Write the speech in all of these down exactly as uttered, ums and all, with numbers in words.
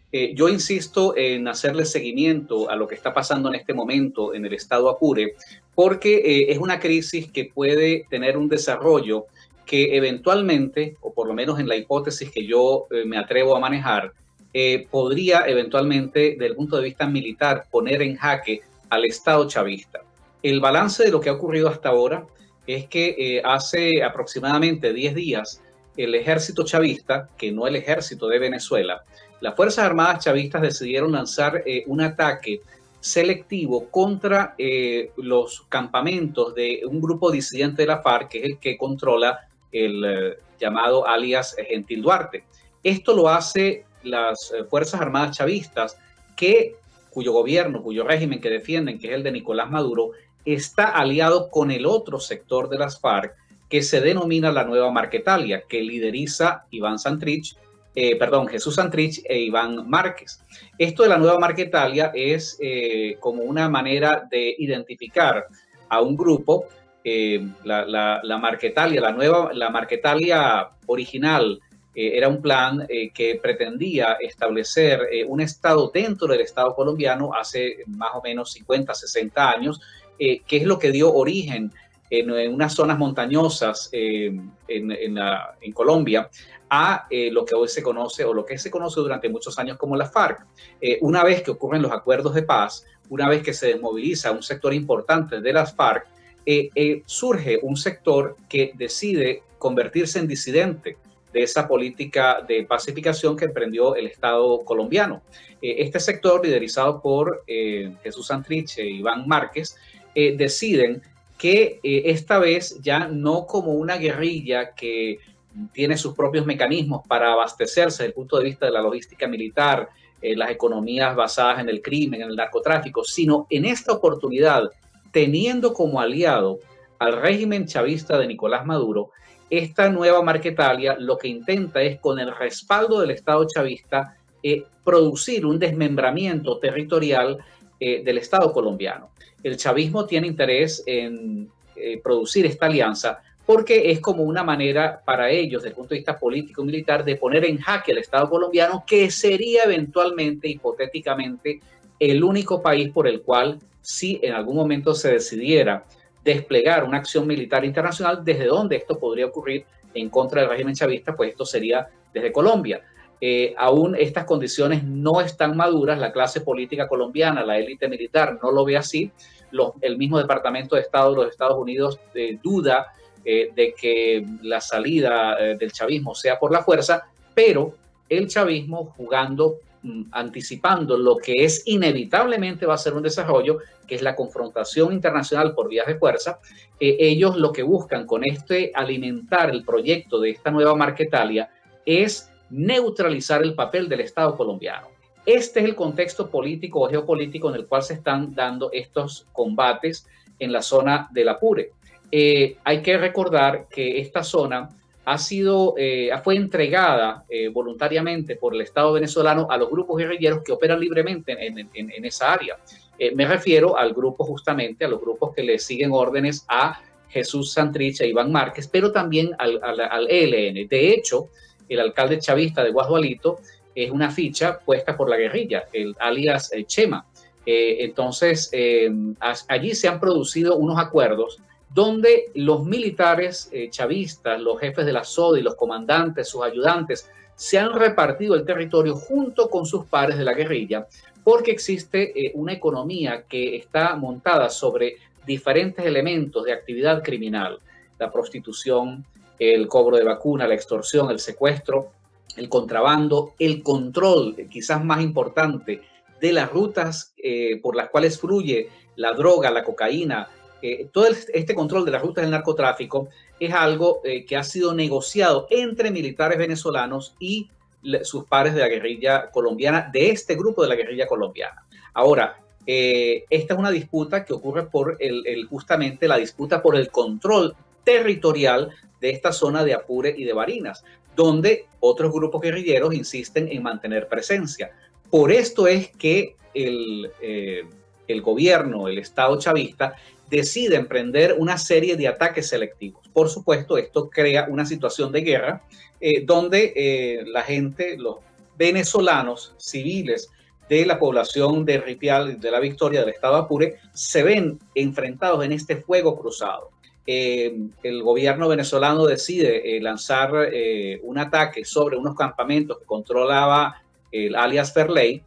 Eh, yo insisto en hacerle seguimiento a lo que está pasando en este momento en el estado Apure, porque eh, es una crisis que puede tener un desarrollo que eventualmente, o por lo menos en la hipótesis que yo eh, me atrevo a manejar, eh, podría eventualmente, desde el punto de vista militar, poner en jaque al Estado chavista. El balance de lo que ha ocurrido hasta ahora es que eh, hace aproximadamente diez días, el ejército chavista, que no el ejército de Venezuela, las Fuerzas Armadas chavistas decidieron lanzar eh, un ataque selectivo contra eh, los campamentos de un grupo disidente de la FARC, que es el que controla el eh, llamado alias Gentil Duarte. Esto lo hace las eh, Fuerzas Armadas chavistas, que, cuyo gobierno, cuyo régimen que defienden, que es el de Nicolás Maduro, está aliado con el otro sector de las FARC, que se denomina la Nueva Marquetalia, que lideriza Iván Santrich, eh, perdón, Jesús Santrich e Iván Márquez. Esto de la Nueva Marquetalia es eh, como una manera de identificar a un grupo, eh, la, la, la Marquetalia, la nueva, la Marquetalia original, eh, era un plan eh, que pretendía establecer eh, un estado dentro del Estado colombiano hace más o menos cincuenta, sesenta años, eh, que es lo que dio origen en, en unas zonas montañosas eh, en, en, la, en Colombia a eh, lo que hoy se conoce o lo que se conoce durante muchos años como la FARC. Eh, una vez que ocurren los acuerdos de paz, una vez que se desmoviliza un sector importante de las FARC, eh, eh, surge un sector que decide convertirse en disidente de esa política de pacificación que emprendió el Estado colombiano. Eh, este sector, liderizado por eh, Jesús Santrich e Iván Márquez, eh, deciden que eh, esta vez ya no como una guerrilla que tiene sus propios mecanismos para abastecerse desde el punto de vista de la logística militar, eh, las economías basadas en el crimen, en el narcotráfico, sino en esta oportunidad, teniendo como aliado al régimen chavista de Nicolás Maduro, esta Nueva Marquetalia lo que intenta es, con el respaldo del Estado chavista, eh, producir un desmembramiento territorial eh, del Estado colombiano. El chavismo tiene interés en eh, producir esta alianza porque es como una manera para ellos, desde el punto de vista político y militar, de poner en jaque al Estado colombiano, que sería eventualmente, hipotéticamente, el único país por el cual, si en algún momento se decidiera desplegar una acción militar internacional, desde donde esto podría ocurrir en contra del régimen chavista, pues esto sería desde Colombia. Eh, aún estas condiciones no están maduras, la clase política colombiana, la élite militar no lo ve así. Los, el mismo Departamento de Estado de los Estados Unidos eh, duda eh, de que la salida eh, del chavismo sea por la fuerza, pero el chavismo, jugando, mm, anticipando lo que es inevitablemente va a ser un desarrollo, que es la confrontación internacional por vías de fuerza, eh, ellos lo que buscan con este alimentar el proyecto de esta Nueva Marquetalia es neutralizar el papel del Estado colombiano. Este es el contexto político o geopolítico en el cual se están dando estos combates en la zona del Apure. Eh, hay que recordar que esta zona ha sido, eh, fue entregada eh, voluntariamente por el Estado venezolano a los grupos guerrilleros que operan libremente en, en, en esa área. Eh, me refiero al grupo justamente, a los grupos que le siguen órdenes a Jesús Santrich e Iván Márquez, pero también al, al, al E L N. De hecho, el alcalde chavista de Guasdualito es una ficha puesta por la guerrilla, el alias el Chema. Eh, entonces, eh, allí se han producido unos acuerdos donde los militares eh, chavistas, los jefes de la S O D y los comandantes, sus ayudantes, se han repartido el territorio junto con sus pares de la guerrilla, porque existe eh, una economía que está montada sobre diferentes elementos de actividad criminal: la prostitución, el cobro de vacuna, la extorsión, el secuestro, el contrabando, el control, quizás más importante, de las rutas eh, por las cuales fluye la droga, la cocaína. Eh, todo este control de las rutas del narcotráfico es algo eh, que ha sido negociado entre militares venezolanos y le, sus pares de la guerrilla colombiana, de este grupo de la guerrilla colombiana. Ahora, eh, esta es una disputa que ocurre por el, el, justamente la disputa por el control territorial de esta zona de Apure y de Barinas, donde otros grupos guerrilleros insisten en mantener presencia. Por esto es que el, eh, el gobierno, el Estado chavista, decide emprender una serie de ataques selectivos. Por supuesto, esto crea una situación de guerra eh, donde eh, la gente, los venezolanos civiles de la población de Ripial, de la Victoria, del estado Apure, se ven enfrentados en este fuego cruzado. Eh, el gobierno venezolano decide eh, lanzar eh, un ataque sobre unos campamentos que controlaba el alias Ferley.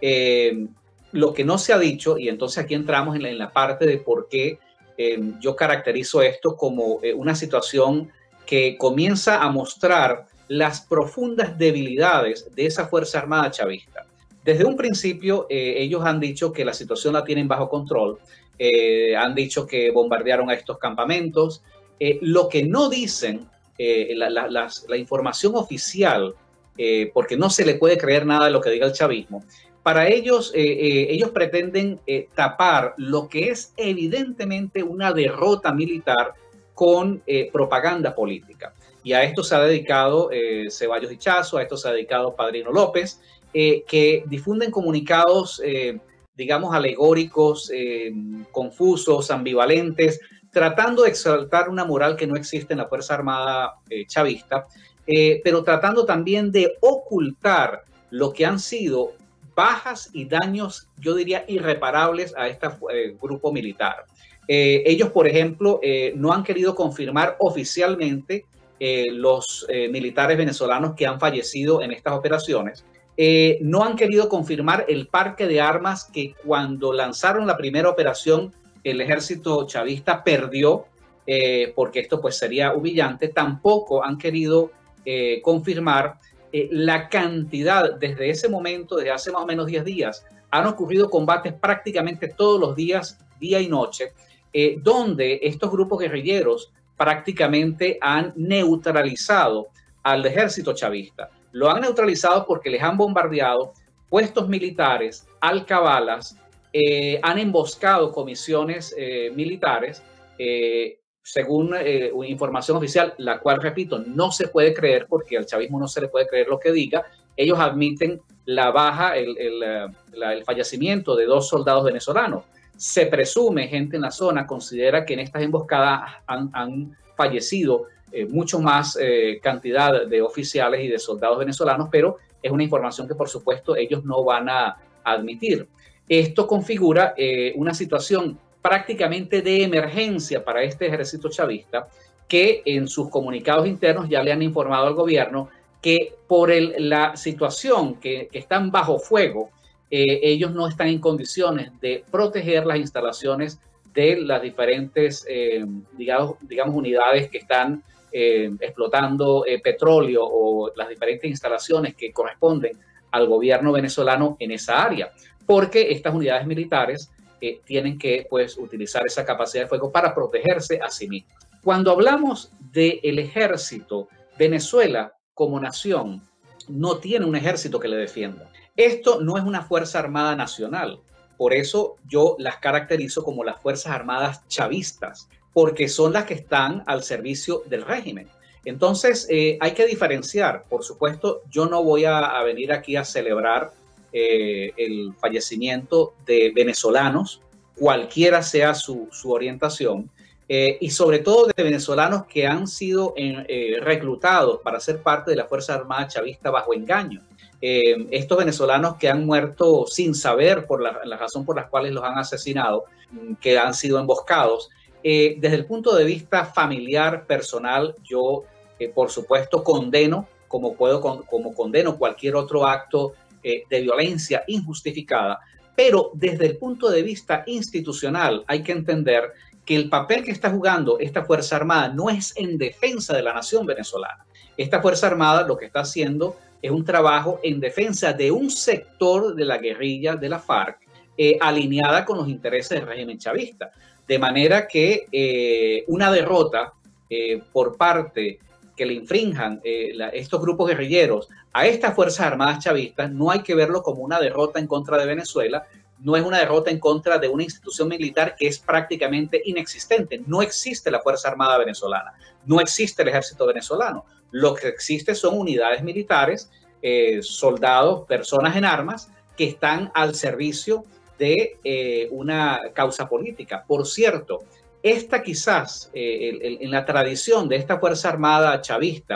Eh, lo que no se ha dicho, y entonces aquí entramos en la, en la parte de por qué eh, yo caracterizo esto como eh, una situación que comienza a mostrar las profundas debilidades de esa Fuerza Armada chavista. Desde un principio, eh, ellos han dicho que la situación la tienen bajo control, eh, han dicho que bombardearon a estos campamentos. Eh, lo que no dicen, eh, la, la, la, la información oficial, eh, porque no se le puede creer nada de lo que diga el chavismo, para ellos, eh, eh, ellos pretenden eh, tapar lo que es evidentemente una derrota militar con eh, propaganda política. Y a esto se ha dedicado eh, Ceballos Hichazo, a esto se ha dedicado Padrino López, eh, que difunden comunicados, eh, digamos, alegóricos, eh, confusos, ambivalentes, tratando de exaltar una moral que no existe en la Fuerza Armada eh, chavista, eh, pero tratando también de ocultar lo que han sido bajas y daños, yo diría, irreparables a este eh, grupo militar. Eh, ellos, por ejemplo, eh, no han querido confirmar oficialmente eh, los eh, militares venezolanos que han fallecido en estas operaciones. Eh, no han querido confirmar el parque de armas que cuando lanzaron la primera operación el ejército chavista perdió, eh, porque esto pues sería humillante. Tampoco han querido eh, confirmar eh, la cantidad. Desde ese momento, desde hace más o menos diez días, han ocurrido combates prácticamente todos los días, día y noche, eh, donde estos grupos guerrilleros prácticamente han neutralizado al ejército chavista. Lo han neutralizado porque les han bombardeado puestos militares, alcabalas, eh, han emboscado comisiones eh, militares, eh, según eh, información oficial, la cual, repito, no se puede creer porque al chavismo no se le puede creer lo que diga. Ellos admiten la baja, el, el, la, el fallecimiento de dos soldados venezolanos. Se presume, gente en la zona considera que en estas emboscadas han, han fallecido Eh, mucho más eh, cantidad de oficiales y de soldados venezolanos, pero es una información que por supuesto ellos no van a admitir. Esto configura eh, una situación prácticamente de emergencia para este ejército chavista, que en sus comunicados internos ya le han informado al gobierno que por el, la situación que, que están bajo fuego, eh, ellos no están en condiciones de proteger las instalaciones de las diferentes, eh, digamos, digamos, unidades que están Eh, explotando eh, petróleo o las diferentes instalaciones que corresponden al gobierno venezolano en esa área, porque estas unidades militares eh, tienen que pues, utilizar esa capacidad de fuego para protegerse a sí mismas. Cuando hablamos del ejército, Venezuela como nación no tiene un ejército que le defienda. Esto no es una Fuerza Armada nacional, por eso yo las caracterizo como las Fuerzas Armadas chavistas, porque son las que están al servicio del régimen. Entonces, eh, hay que diferenciar. Por supuesto, yo no voy a, a venir aquí a celebrar eh, el fallecimiento de venezolanos, cualquiera sea su, su orientación, eh, y sobre todo de venezolanos que han sido en, eh, reclutados para ser parte de la Fuerza Armada chavista bajo engaño. Eh, estos venezolanos que han muerto sin saber por la, la razón por la cual los han asesinado, que han sido emboscados. Eh, desde el punto de vista familiar, personal, yo, eh, por supuesto, condeno, como, puedo, con, como condeno cualquier otro acto eh, de violencia injustificada, pero desde el punto de vista institucional hay que entender que el papel que está jugando esta Fuerza Armada no es en defensa de la nación venezolana. Esta Fuerza Armada lo que está haciendo es un trabajo en defensa de un sector de la guerrilla de la FARC, eh, alineada con los intereses del régimen chavista. De manera que eh, una derrota eh, por parte que le infrinjan eh, la, estos grupos guerrilleros a estas Fuerzas Armadas chavistas no hay que verlo como una derrota en contra de Venezuela, no es una derrota en contra de una institución militar que es prácticamente inexistente. No existe la Fuerza Armada venezolana, no existe el ejército venezolano. Lo que existe son unidades militares, eh, soldados, personas en armas que están al servicio de eh, una causa política. Por cierto, esta quizás, eh, el, el, en la tradición de esta Fuerza Armada chavista,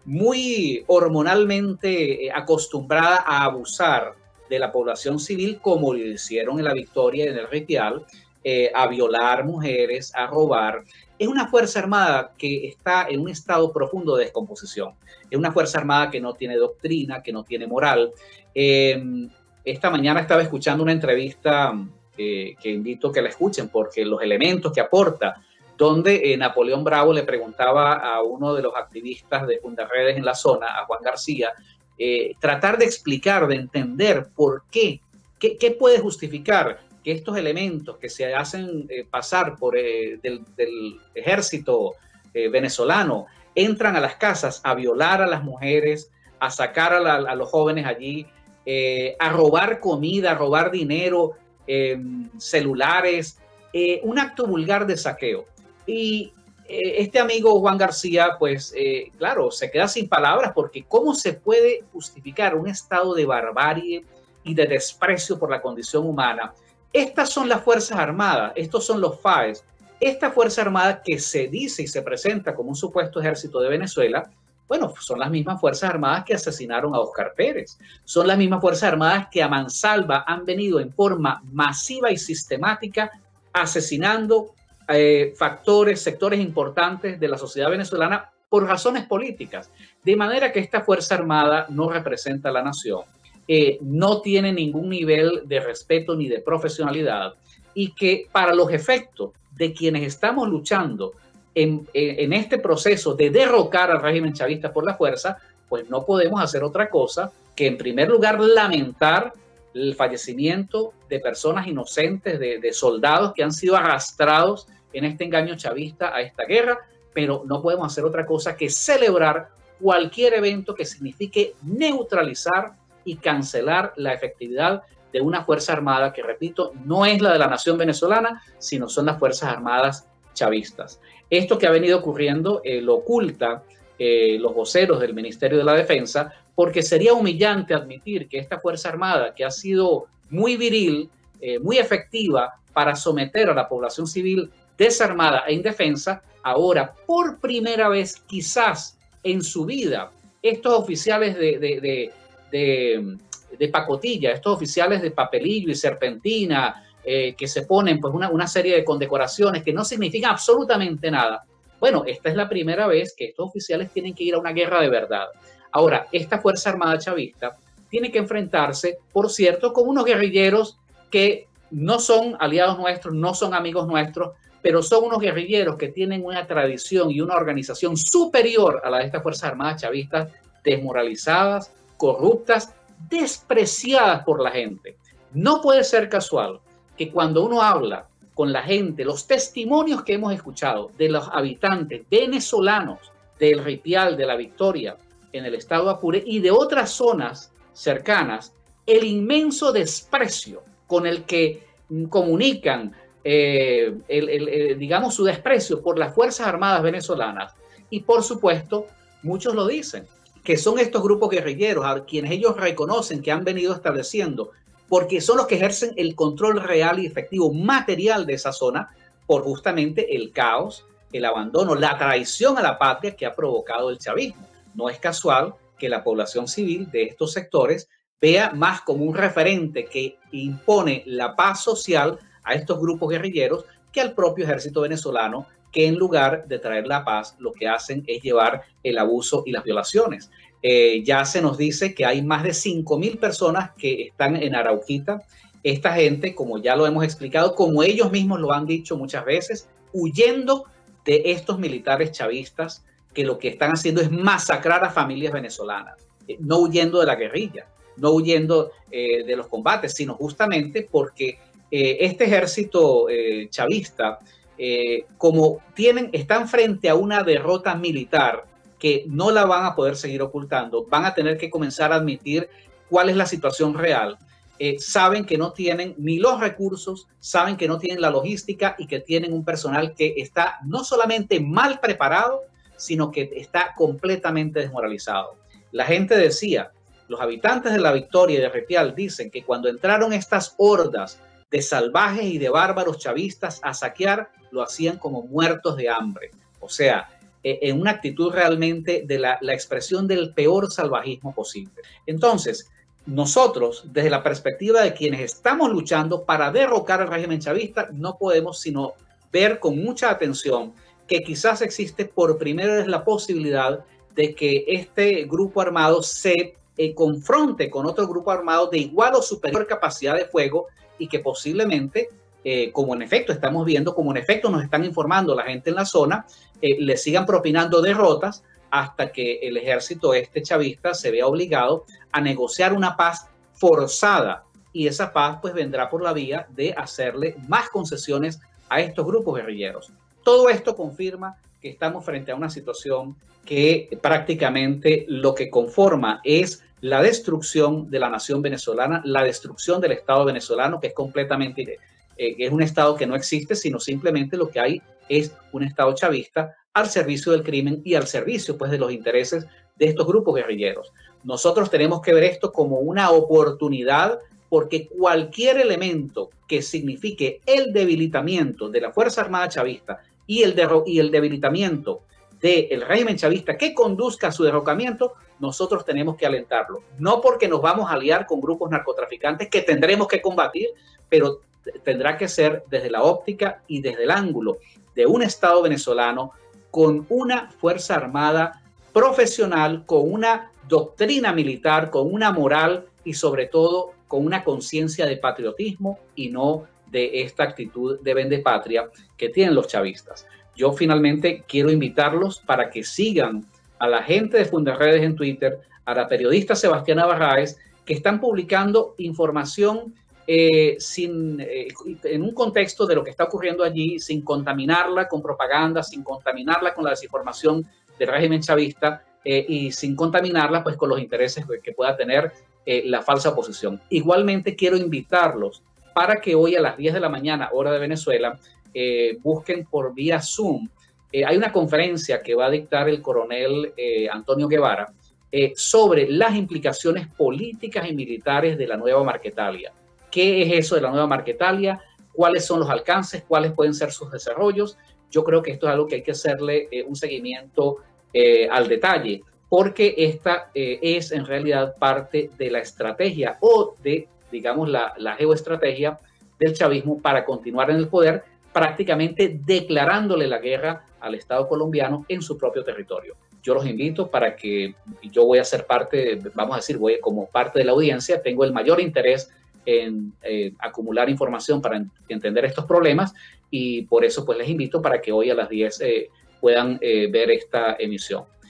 muy hormonalmente acostumbrada a abusar de la población civil, como lo hicieron en la Victoria y en el Ritial, eh, a violar mujeres, a robar. Es una Fuerza Armada que está en un estado profundo de descomposición. Es una Fuerza Armada que no tiene doctrina, que no tiene moral. Eh, esta mañana estaba escuchando una entrevista eh, que invito a que la escuchen, porque los elementos que aporta, donde eh, Napoleón Bravo le preguntaba a uno de los activistas de Fundaredes en la zona, a Juan García, eh, tratar de explicar, de entender por qué, qué, qué puede justificar que estos elementos que se hacen eh, pasar por eh, del, del ejército eh, venezolano entran a las casas a violar a las mujeres, a sacar a, la, a los jóvenes allí, eh, a robar comida, a robar dinero, eh, celulares, eh, un acto vulgar de saqueo. Y eh, este amigo Juan García, pues eh, claro, se queda sin palabras, porque ¿cómo se puede justificar un estado de barbarie y de desprecio por la condición humana? Estas son las Fuerzas Armadas, estos son los F A E S. Esta Fuerza Armada que se dice y se presenta como un supuesto ejército de Venezuela, bueno, son las mismas Fuerzas Armadas que asesinaron a Óscar Pérez. Son las mismas Fuerzas Armadas que a mansalva han venido en forma masiva y sistemática asesinando eh, factores, sectores importantes de la sociedad venezolana por razones políticas. De manera que esta Fuerza Armada no representa a la nación. Eh, no tiene ningún nivel de respeto ni de profesionalidad, y que para los efectos de quienes estamos luchando en, en, en este proceso de derrocar al régimen chavista por la fuerza, pues no podemos hacer otra cosa que en primer lugar lamentar el fallecimiento de personas inocentes, de, de soldados que han sido arrastrados en este engaño chavista a esta guerra, pero no podemos hacer otra cosa que celebrar cualquier evento que signifique neutralizar y cancelar la efectividad de una Fuerza Armada que, repito, no es la de la nación venezolana, sino son las Fuerzas Armadas chavistas. Esto que ha venido ocurriendo eh, lo oculta eh, los voceros del Ministerio de la Defensa, porque sería humillante admitir que esta Fuerza Armada, que ha sido muy viril, eh, muy efectiva para someter a la población civil desarmada e indefensa, ahora por primera vez quizás en su vida, estos oficiales de, de, de De, de pacotilla, estos oficiales de papelillo y serpentina eh, que se ponen pues una, una serie de condecoraciones que no significan absolutamente nada. Bueno, esta es la primera vez que estos oficiales tienen que ir a una guerra de verdad. Ahora, esta Fuerza Armada chavista tiene que enfrentarse, por cierto, con unos guerrilleros que no son aliados nuestros, no son amigos nuestros, pero son unos guerrilleros que tienen una tradición y una organización superior a la de estas Fuerzas Armadas chavistas, desmoralizadas, corruptas, despreciadas por la gente. No puede ser casual que cuando uno habla con la gente, los testimonios que hemos escuchado de los habitantes venezolanos del Ritial, de la Victoria, en el estado de Apure y de otras zonas cercanas, el inmenso desprecio con el que comunican, eh, el, el, el, digamos, su desprecio por las Fuerzas Armadas venezolanas. Y por supuesto, muchos lo dicen, que son estos grupos guerrilleros a quienes ellos reconocen que han venido estableciendo, porque son los que ejercen el control real y efectivo material de esa zona por justamente el caos, el abandono, la traición a la patria que ha provocado el chavismo. No es casual que la población civil de estos sectores vea más como un referente que impone la paz social a estos grupos guerrilleros que al propio ejército venezolano, que en lugar de traer la paz, lo que hacen es llevar el abuso y las violaciones. Eh, ya se nos dice que hay más de cinco mil personas que están en Arauquita. Esta gente, como ya lo hemos explicado, como ellos mismos lo han dicho muchas veces, huyendo de estos militares chavistas que lo que están haciendo es masacrar a familias venezolanas, eh, no huyendo de la guerrilla, no huyendo eh, de los combates, sino justamente porque eh, este ejército eh, chavista, Eh, como tienen, están frente a una derrota militar que no la van a poder seguir ocultando, van a tener que comenzar a admitir cuál es la situación real. Eh, saben que no tienen ni los recursos, saben que no tienen la logística y que tienen un personal que está no solamente mal preparado, sino que está completamente desmoralizado. La gente decía, los habitantes de la Victoria y de Ritial dicen que cuando entraron estas hordas de salvajes y de bárbaros chavistas a saquear, lo hacían como muertos de hambre. O sea, eh, en una actitud realmente de la, la expresión del peor salvajismo posible. Entonces, nosotros, desde la perspectiva de quienes estamos luchando para derrocar al régimen chavista, no podemos sino ver con mucha atención que quizás existe por primera vez la posibilidad de que este grupo armado se eh, confronte con otro grupo armado de igual o superior capacidad de fuego y que posiblemente, eh, como en efecto estamos viendo, como en efecto nos están informando la gente en la zona, eh, le sigan propinando derrotas hasta que el ejército este chavista se vea obligado a negociar una paz forzada, y esa paz pues vendrá por la vía de hacerle más concesiones a estos grupos guerrilleros. Todo esto confirma que estamos frente a una situación que prácticamente lo que conforma es la destrucción de la nación venezolana, la destrucción del Estado venezolano, que es completamente, eh, es un Estado que no existe, sino simplemente lo que hay es un Estado chavista al servicio del crimen y al servicio pues de los intereses de estos grupos guerrilleros. Nosotros tenemos que ver esto como una oportunidad, porque cualquier elemento que signifique el debilitamiento de la Fuerza Armada chavista y el, y el debilitamiento del régimen chavista que conduzca a su derrocamiento, nosotros tenemos que alentarlo. No porque nos vamos a aliar con grupos narcotraficantes que tendremos que combatir, pero tendrá que ser desde la óptica y desde el ángulo de un Estado venezolano con una Fuerza Armada profesional, con una doctrina militar, con una moral y sobre todo con una conciencia de patriotismo y no de esta actitud de vendepatria que tienen los chavistas. Yo finalmente quiero invitarlos para que sigan a la gente de Fundaredes en Twitter, a la periodista Sebastiana Barraez, que están publicando información eh, sin, eh, en un contexto de lo que está ocurriendo allí, sin contaminarla con propaganda, sin contaminarla con la desinformación del régimen chavista eh, y sin contaminarla pues con los intereses que pueda tener eh, la falsa oposición. Igualmente quiero invitarlos para que hoy a las diez de la mañana, hora de Venezuela, eh, busquen por vía Zoom. Eh, hay una conferencia que va a dictar el coronel eh, Antonio Guevara eh, sobre las implicaciones políticas y militares de la nueva Marquetalia. ¿Qué es eso de la nueva Marquetalia? ¿Cuáles son los alcances? ¿Cuáles pueden ser sus desarrollos? Yo creo que esto es algo que hay que hacerle eh, un seguimiento eh, al detalle, porque esta eh, es en realidad parte de la estrategia o de, digamos, la, la geoestrategia del chavismo para continuar en el poder, prácticamente declarándole la guerra al Estado colombiano en su propio territorio. Yo los invito para que yo voy a ser parte, vamos a decir, voy como parte de la audiencia, tengo el mayor interés en eh, acumular información para en, entender estos problemas y por eso pues les invito para que hoy a las diez eh, puedan eh, ver esta emisión.